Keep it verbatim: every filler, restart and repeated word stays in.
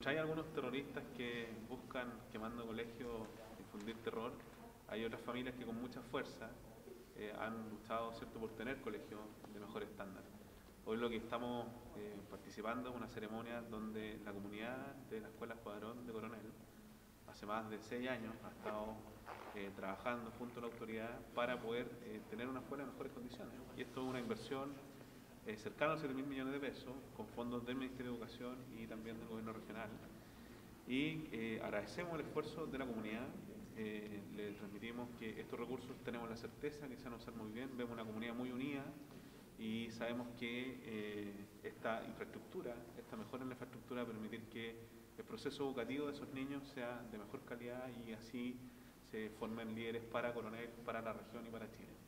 Hay algunos terroristas que buscan, quemando colegios, difundir terror. Hay otras familias que con mucha fuerza eh, han luchado, ¿cierto?, por tener colegios de mejor estándar. Hoy lo que estamos eh, participando es una ceremonia donde la comunidad de la Escuela Escuadrón de Coronel hace más de seis años ha estado eh, trabajando junto a la autoridad para poder eh, tener una escuela en mejores condiciones. Y esto es una inversión eh, cercana a siete mil millones de pesos, con fondos del Ministerio de Educación y también del Gobierno regional. Y eh, agradecemos el esfuerzo de la comunidad, eh, le transmitimos que estos recursos tenemos la certeza que se van a usar muy bien, vemos una comunidad muy unida y sabemos que eh, esta infraestructura, esta mejora en la infraestructura va a permitir que el proceso educativo de esos niños sea de mejor calidad y así se formen líderes para Coronel, para la región y para Chile.